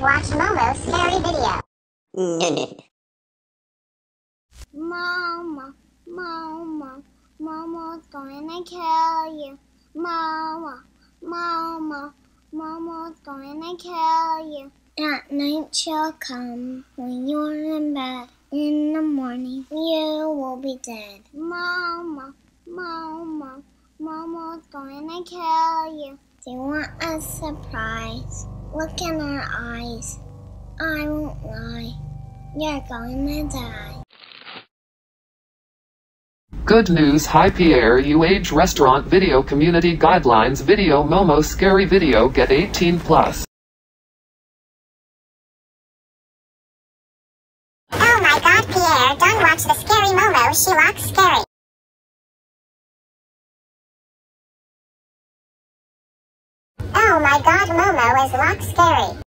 watch Momo's scary video. No. Mama, Mama, Mama's gonna kill you. Mama, Mama, Mama's gonna kill you. At night she'll come when you're in bed. In the morning you will be dead. Mama, Mama, Mama's gonna kill you. Do you want a surprise? Look in her eyes. I won't lie. You're gonna die. Good news. Hi Pierre, you age restaurant video community guidelines video Momo scary video get 18 plus. Oh my god, Pierre, don't watch the scary Momo, she looks scary. Oh my god, Momo is looks scary.